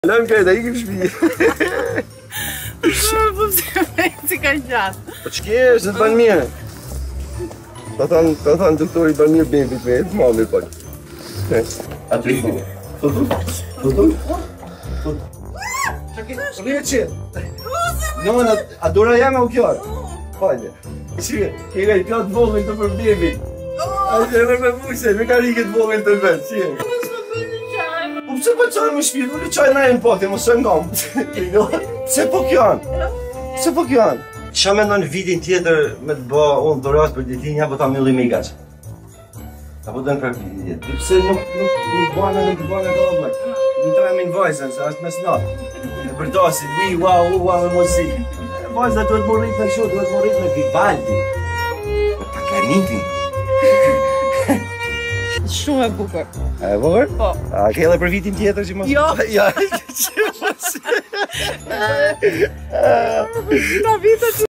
Lëm krejt, a i kim shpi. Si ka gjatë. Po që ke është, të banë mirë. Ta thanë doktori banë mirë bebit me jetë mami, po. A të i bërë. Rrë qëtë. Nëmën, a dura jame u kjarë? Falje. Qire, kega i pjatë vogën të për bebit. A që e me buse, me ka rikët vogën të vetë, qire. Po pëse po qajnë më shpirë, nuk e qajnë na e në pote, më së ngamë. Pse po kjanë? Pse po kjanë? Qa me në vitin tjetër me të ba unë dorat për ditinja, po ta millim i gaqë. Apo dënë për vitin tjetër. Pse nuk banë të oblak. Nuk të me në vajzën, se është mes natë. Në përdasi, me muzikë. Vajzë duhet më rritë me kështu, duhet më rritë me Vivaldi. Me Paganini. Shumë e bukur. E bukur? Po. A ke edhe për vitin tjetër që mos... Jo. Ja, që mos... Ta vitet